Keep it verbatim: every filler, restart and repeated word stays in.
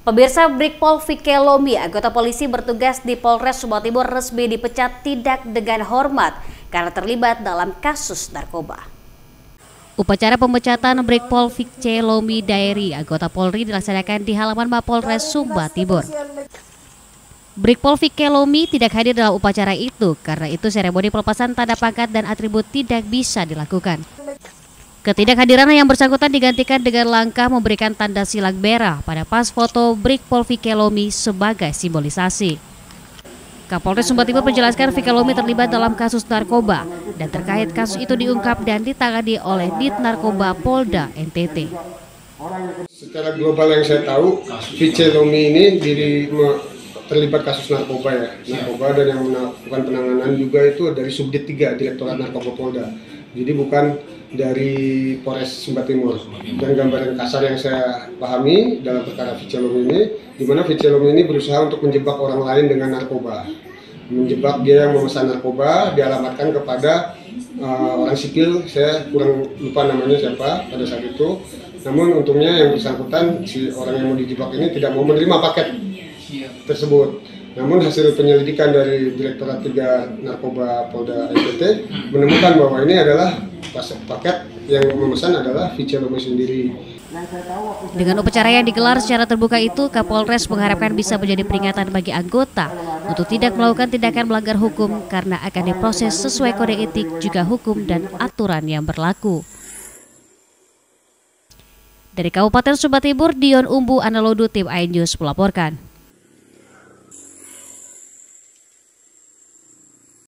Pemirsa, Brigpol Vikelomi, anggota polisi bertugas di Polres Sumba Timur, resmi dipecat tidak dengan hormat karena terlibat dalam kasus narkoba. Upacara pemecatan Brigpol Vikelomi Daeri, anggota Polri, dilaksanakan di halaman Mapolres Sumba Timur. Brigpol Vikelomi tidak hadir dalam upacara itu karena itu seremoni pelepasan tanda pangkat dan atribut tidak bisa dilakukan. Ketidakhadiran yang bersangkutan digantikan dengan langkah memberikan tanda silang merah pada pas foto Brigpol Vikelomi sebagai simbolisasi. Kapolres Sumba Timur menjelaskan Vikelomi terlibat dalam kasus narkoba dan terkait kasus itu diungkap dan ditangani oleh Dit Narkoba Polda N T T. Secara global yang saya tahu, Vikelomi ini diri terlibat kasus narkoba ya, narkoba dan yang melakukan penanganan juga itu dari Subdit tiga Direktorat Narkoba Polda. Jadi bukan dari Polres Sumba Timur. Dan gambaran kasar yang saya pahami dalam perkara Vikelomi ini, di mana Vikelomi ini berusaha untuk menjebak orang lain dengan narkoba. Menjebak dia yang memesan narkoba, dialamatkan kepada uh, orang sipil, saya kurang lupa namanya siapa pada saat itu. Namun untungnya yang bersangkutan, si orang yang mau dijebak ini tidak mau menerima paket tersebut. Namun hasil penyelidikan dari Direktorat tiga Narkoba Polda N T T menemukan bahwa ini adalah paket yang memesan adalah Vikelomi sendiri. Dengan upacara yang digelar secara terbuka itu, Kapolres mengharapkan bisa menjadi peringatan bagi anggota untuk tidak melakukan tindakan melanggar hukum karena akan diproses sesuai kode etik juga hukum dan aturan yang berlaku. Dari Kabupaten Sumba Timur, Dion Umbu Analodu, Tim iNews melaporkan.